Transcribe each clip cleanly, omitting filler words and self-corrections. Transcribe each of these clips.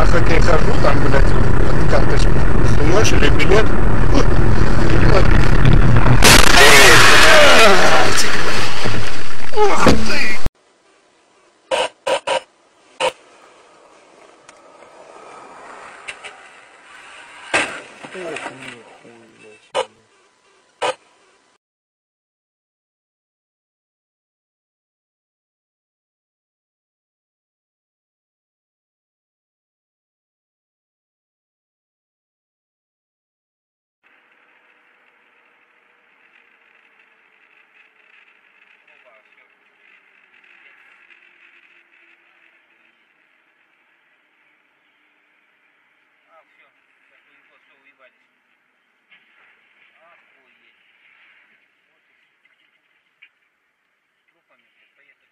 хоккей хожу, там, блядь, карточку. Снимаешь или билет? Ух ты! Ох, нихуя. Все, как повезло, все, уебались. Охуеть. Вот и с трупами, блядь, поехали.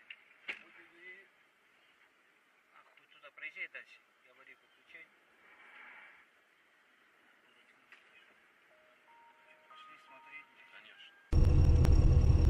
Хуй туда, проезжай дальше. Я аварийку включай. Пошли смотреть. Конечно.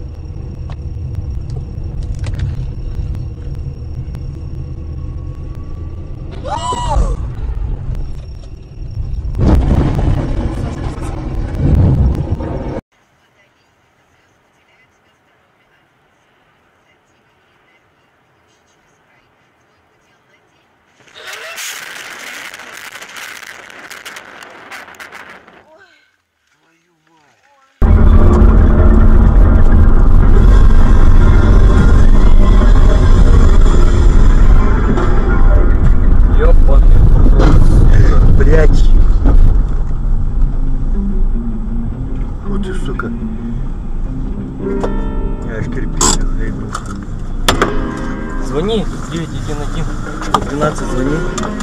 Блять. Вот ты, сука. Я аж терпение хлебнул. Звони 911. 12 звони.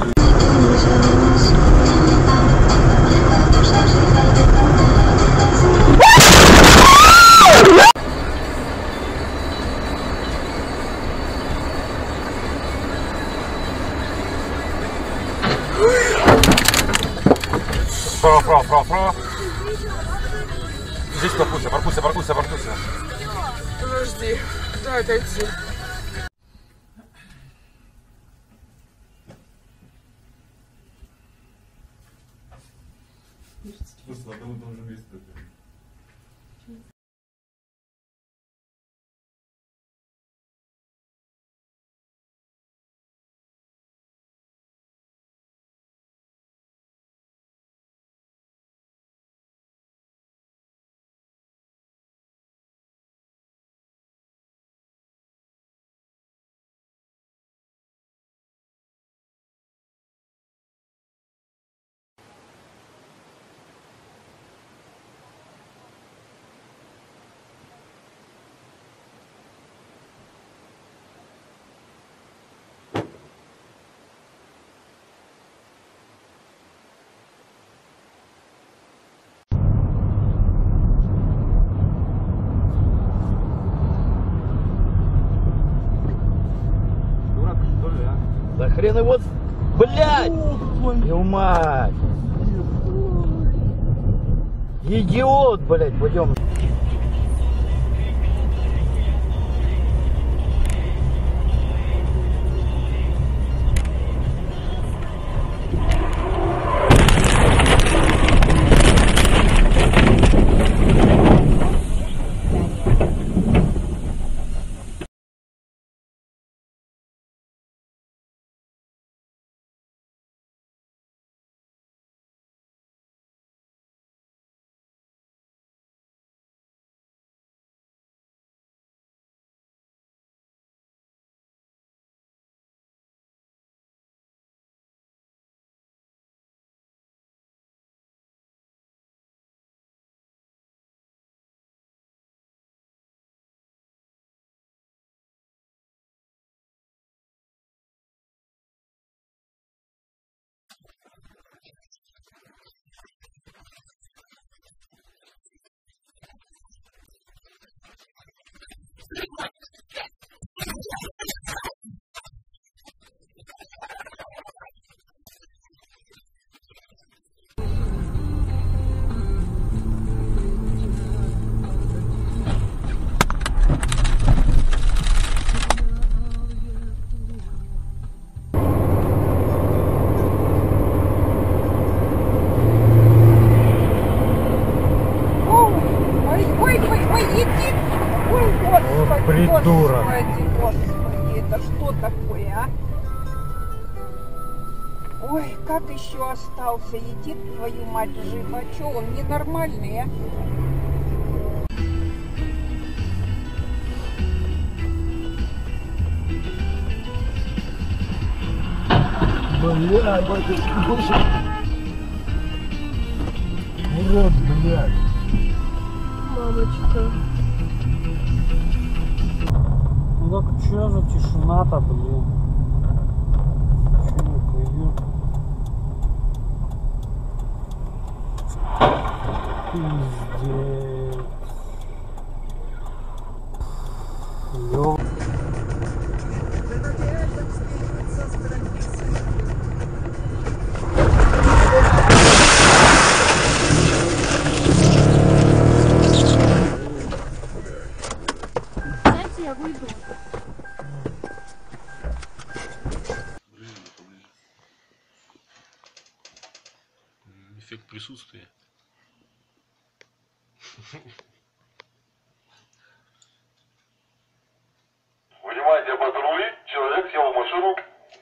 Право. Здесь паркуйся. Подожди, дай отойти. Просто на одном и том же месте. Да хрен его... Блядь! Твою мать! Идиот, блядь, пойдем. Господи, Господи, это что такое, а? Ой, как еще остался? Едит твою мать жив. А что, он ненормальный, а? Блядь, батюшка, урод, блядь. Мамочка. Ну так что за тишина-то, блин? Че не пойдет? Пиздец. Лёв. Знаете, я выйду. Эффект присутствия. Внимание, патрули, человек сел в машину.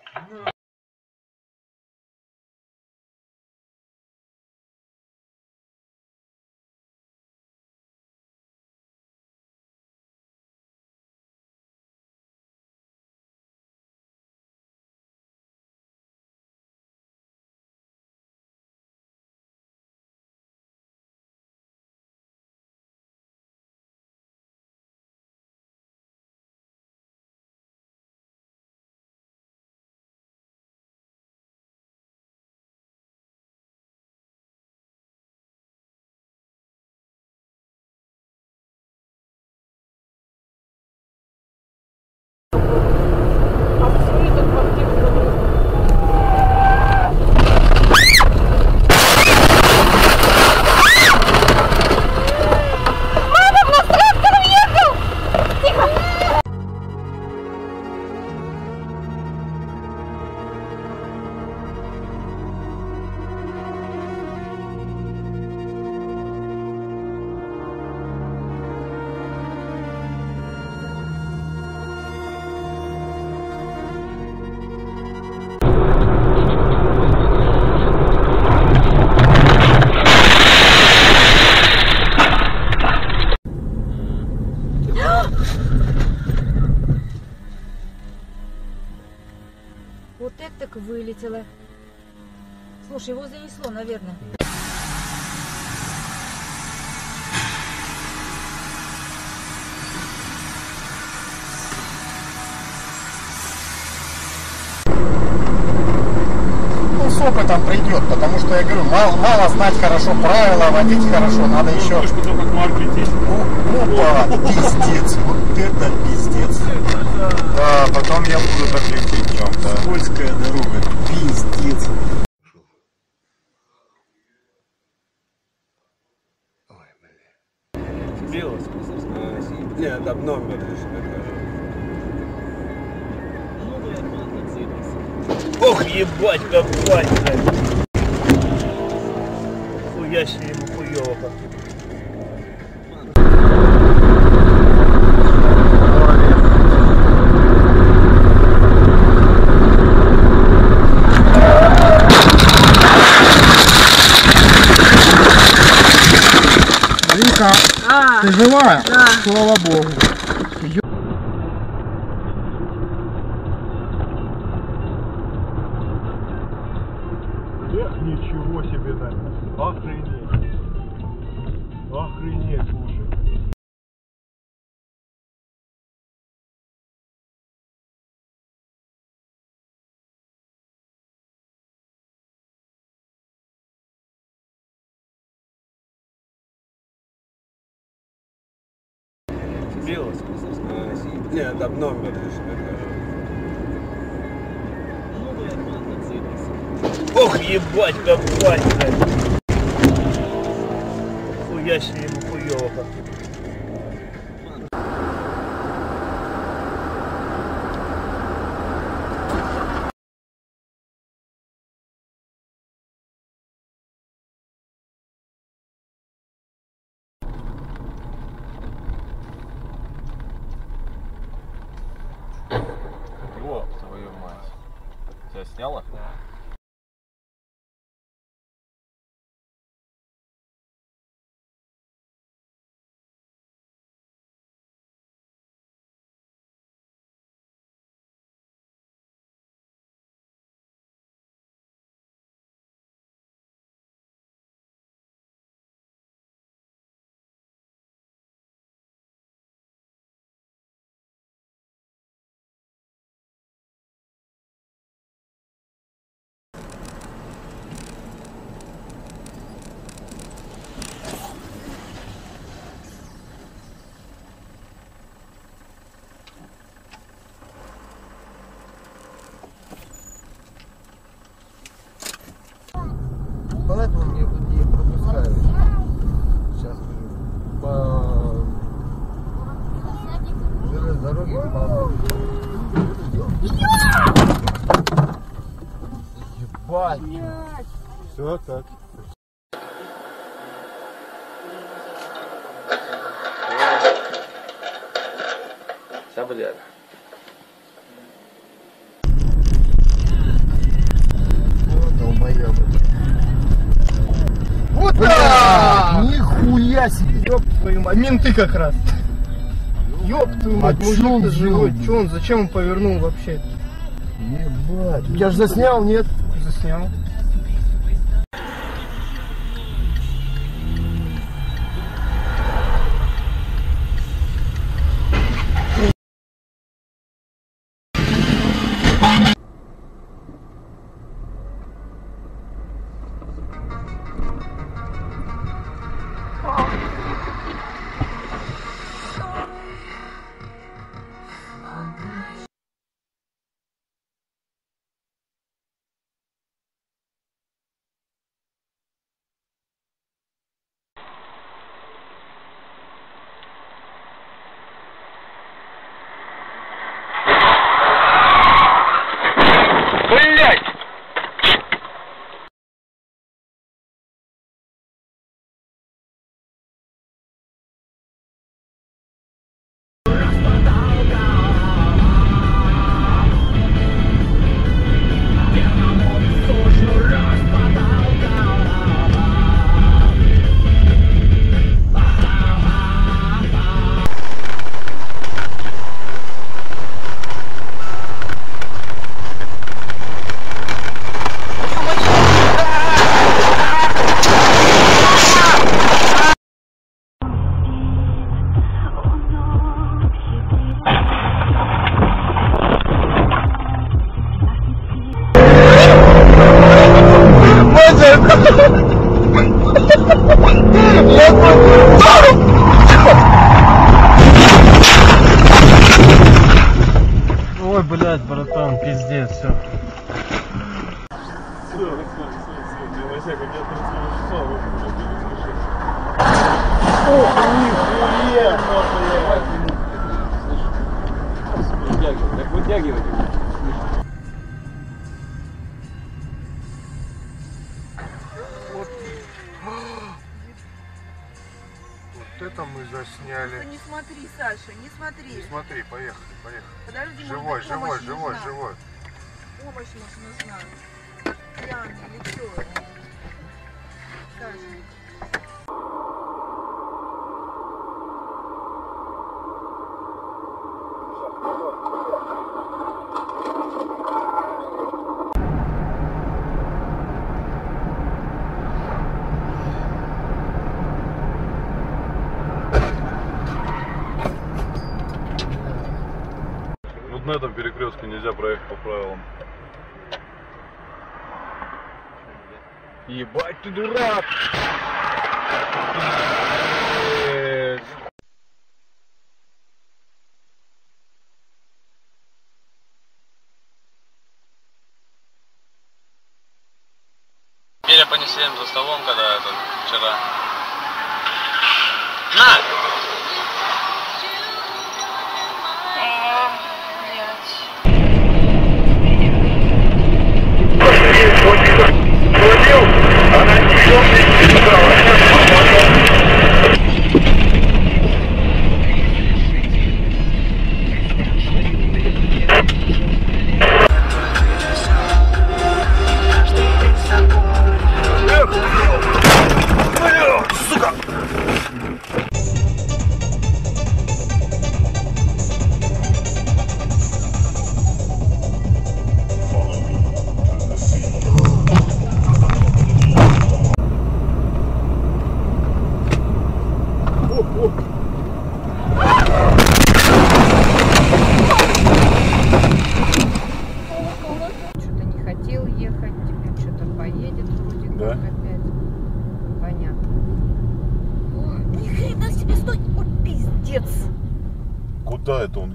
Вот это так вылетело. Слушай, его занесло, наверное. Ну, с опытом придет, потому что, я говорю, мало знать хорошо правила, водить хорошо, надо еще... Потом как Марк лететь. Опа, пиздец, вот это пиздец. Да, потом я буду так лететь чем-то. Скользкая дорога, пиздец. Ой, блин. Бело. Нет, там номер лишь Ох, ебать, как батька. Хуя себе ему хуёво как. Вика, ты живая? Да. Слава богу. Ничего себе, да. Охренеть. Охренеть, слушай. Бело. Нет, там номер лишь Ох, ебать, как батька. Хуя себе ему хуёво как. Тебя сняло? Да. Поэтому мне не пропускают. Сейчас по железной дороге Ебать! Все так. Все, блядь. Вот так! Нихуя себе! Ёб твою мать, менты как раз. Ёб твою мать, мужик-то живой. Чё он, зачем он повернул вообще? Ебать! Я ж заснял, нет? Заснял. Ой, блядь, братан, пиздец, все. Так вытягивай. Вот это мы засняли. Не смотри, Саша, не смотри. Не смотри, поехали, поехали. Подожди, Живой, может, живой, помощь живой, нужна. живой. Помощь нужна. Пьяный или что? Саша. Вот на этом перекрестке нельзя проехать по правилам. Ебать ты дурак! Перья понесли за столом, когда это вчера. На!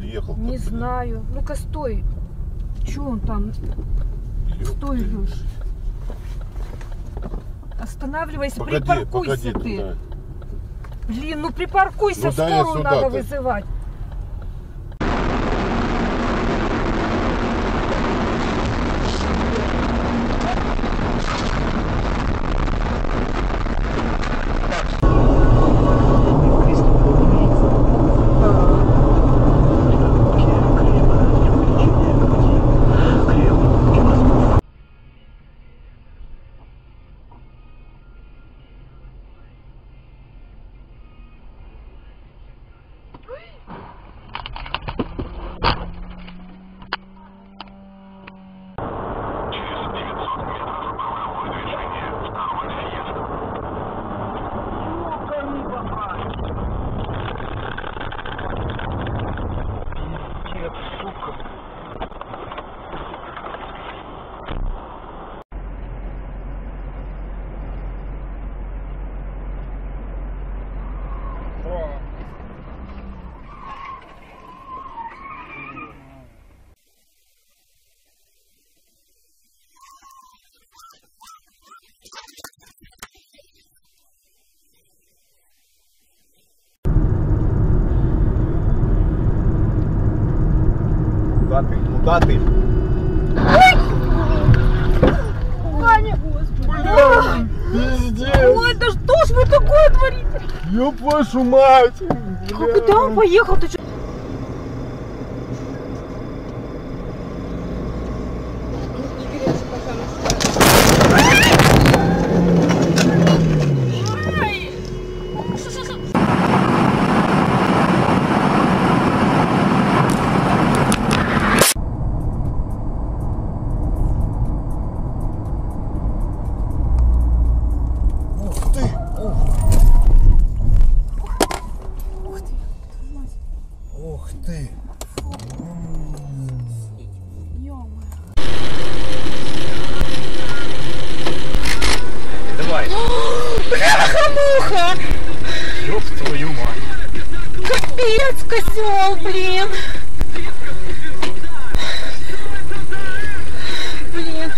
ехал? Не знаю. Ну-ка, стой. Че он там? Стой, Леш. Останавливайся, припаркуйся ты. Туда. Блин, ну припаркуйся, Ну, да, я скорую сюда надо -то. вызывать. Куда ты? Ваня! Бля, пиздец! Ой, да что ж вы такое творите? Ёб вашу мать! Куда он поехал? Ты что? Ух ты! Давай. Бляха-муха! Ёб твою мать. Капец, козел, блин! Блин.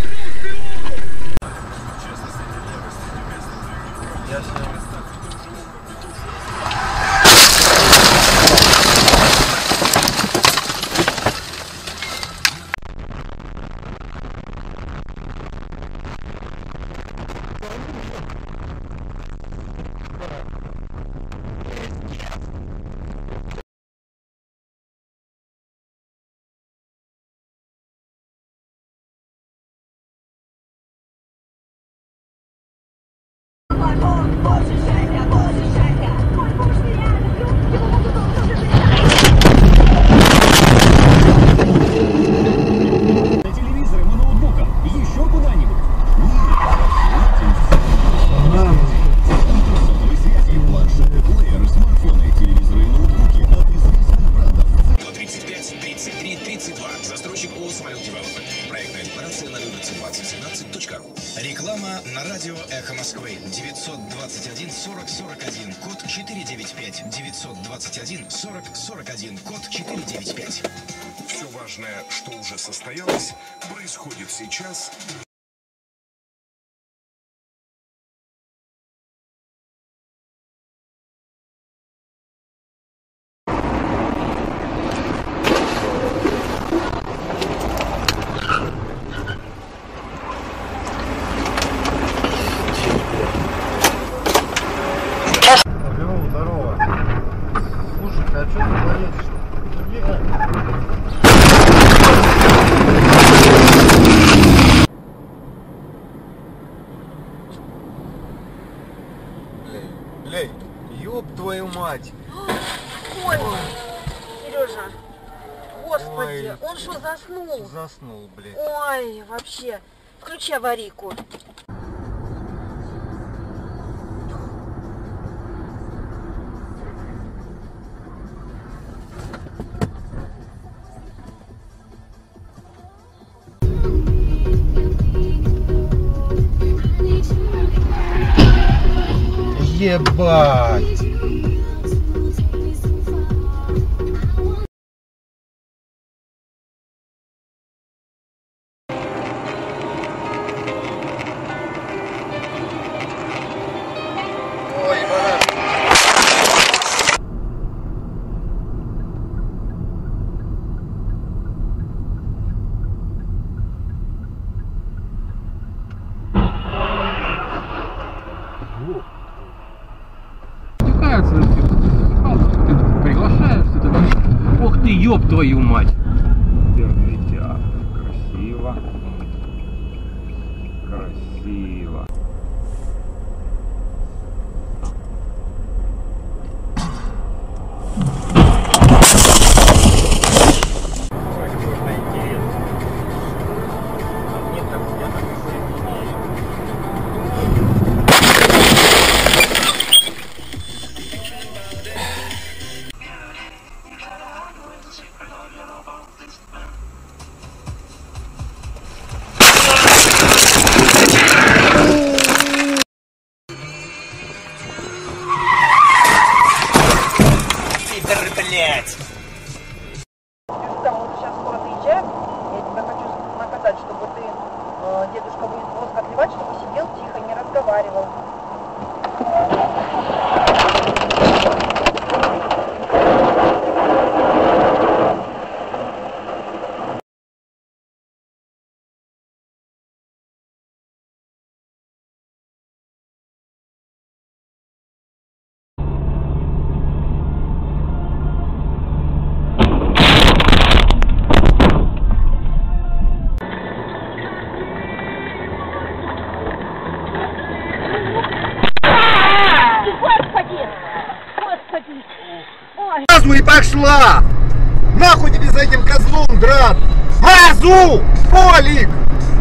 Телевизором и ноутбуком. Еще куда-нибудь. Сотовой связи, планшеты, плееры, смартфоны, телевизоры и ноутбуки от известных брендов. 135 33 32. Застройщик ООО «Смайл Девелопмент». Проектная декларация на улице 2017.ру. Реклама на радио «Эхо Москвы». 921 40 41. Код 495. 921 40 41. Код 495. Все важное, что уже состоялось, происходит сейчас. Здорово. Слушай, а что ты творишь? Блядь, ёб твою мать! Ой, Сережа, господи, Ой. он что, заснул? Заснул, блядь. Ой, вообще. Включи аварийку. Ебать! твою мать. Оперный театр. Красиво. Красиво. Сейчас скоро доезжаем, я тебя хочу наказать, чтобы ты, дедушка будет воск отливать, чтобы сидел тихо, не разговаривал. Газу и пошла! Нахуй тебе за этим козлом драться! Газу! Полик!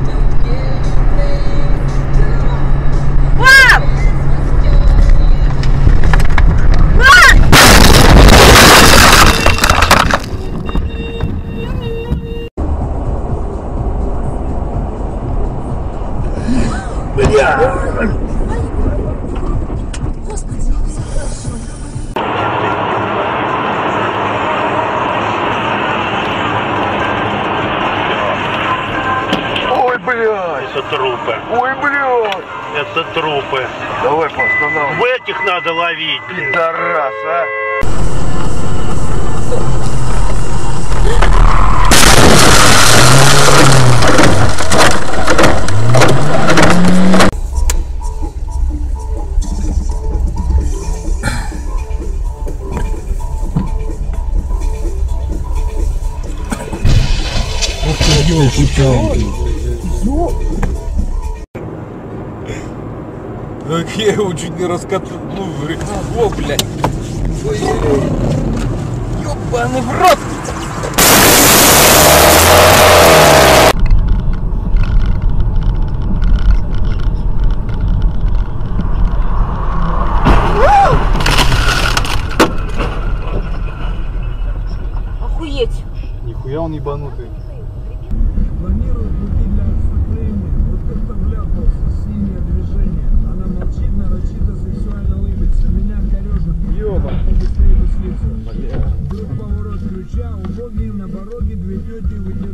Это трупы. Ой, блядь! Это трупы. Давай по останавливай. В этих надо ловить. Пидорас, а! Я его чуть не раскатал. О, блядь. Ёбаный в рот. Охуеть. Нихуя он ебанутый. Планирует пути для отступления. Вот это вляпался, синее движение. Она молчит, нарочито, сексуально улыбится. Меня корежит. Ёба. Быстрее бы слиться. Вдруг поворот ключа, убогие на пороге, две тети